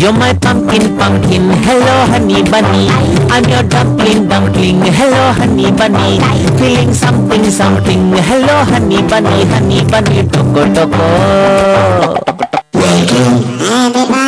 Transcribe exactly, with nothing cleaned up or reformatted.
You're my pumpkin, pumpkin, hello honey bunny. I'm your dumpling, dumpling, hello honey bunny. Feeling something, something, hello honey bunny, honey bunny, toko toko. Everybody